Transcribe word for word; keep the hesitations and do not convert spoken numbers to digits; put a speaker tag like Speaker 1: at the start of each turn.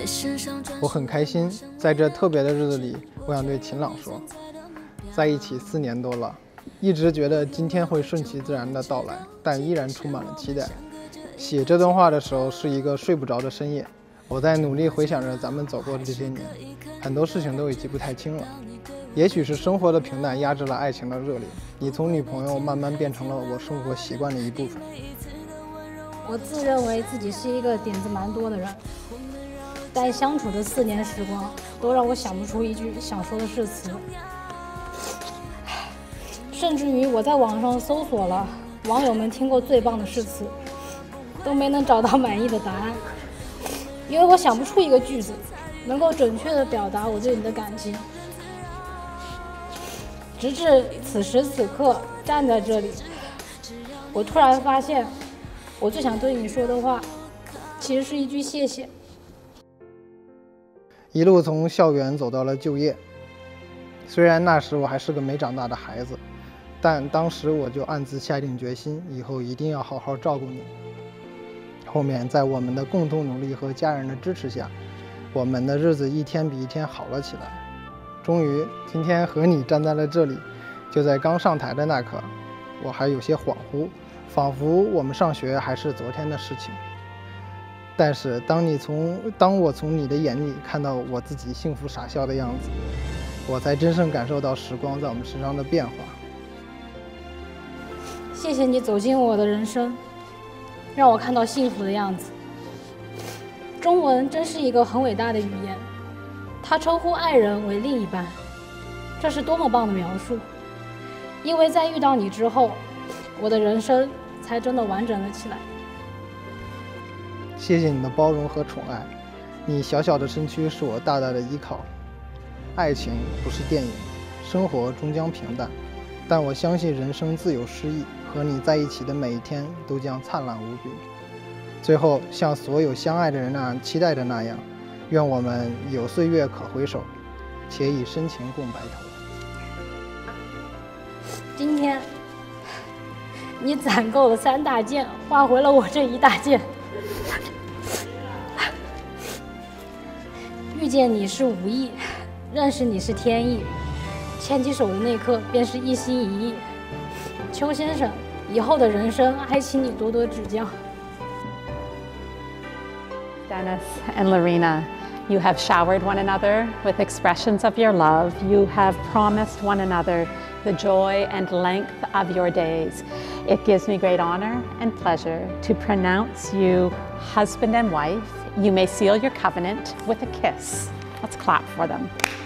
Speaker 1: 我很开心，在这特别的日子里，我想对秦朗说，在一起四年多了，一直觉得今天会顺其自然的到来，但依然充满了期待。写这段话的时候是一个睡不着的深夜，我在努力回想着咱们走过的这些年，很多事情都已记不太清了。也许是生活的平淡压制了爱情的热烈，你从女朋友慢慢变成了我生活习惯的一部分。
Speaker 2: 我自认为自己是一个点子蛮多的人，但相处的四年时光都让我想不出一句想说的誓词，甚至于我在网上搜索了网友们听过最棒的誓词，都没能找到满意的答案，因为我想不出一个句子能够准确地表达我对你的感情。直至此时此刻站在这里，我突然发现我最想对你说的话其实是一句谢谢。
Speaker 1: 一路从校园走到了就业，虽然那时我还是个没长大的孩子，但当时我就暗自下定决心，以后一定要好好照顾你。后面在我们的共同努力和家人的支持下，我们的日子一天比一天好了起来。终于今天和你站在了这里，就在刚上台的那刻，我还有些恍惚，仿佛我们上学还是昨天的事情。但是当你从当我从你的眼里看到我自己幸福傻笑的样子，我才真正感受到时光在我们身上的变化。
Speaker 2: 谢谢你走进我的人生，让我看到幸福的样子。中文真是一个很伟大的语言，它称呼爱人为另一半，这是多么棒的描述！因为在遇到你之后，我的人生才真的完整了起来。
Speaker 1: 谢谢你的包容和宠爱，你小小的身躯是我大大的依靠。爱情不是电影，生活终将平淡，但我相信人生自有诗意，和你在一起的每一天都将灿烂无比。最后，像所有相爱的人那样期待的那样，愿我们有岁月可回首，且以深情共白头。
Speaker 2: 今天你攒够了三大件，换回了我这一大件。遇见你是无意，认识你是天意，牵起手的那刻便是一心一意。邱先生，以后的人生还请你多多指教。
Speaker 3: Dennis and Larena, you have showered one another with expressions of your love. You have promised one another the joy and length of your days. It gives me great honor and pleasure to pronounce you husband and wife. You may seal your covenant with a kiss. Let's clap for them.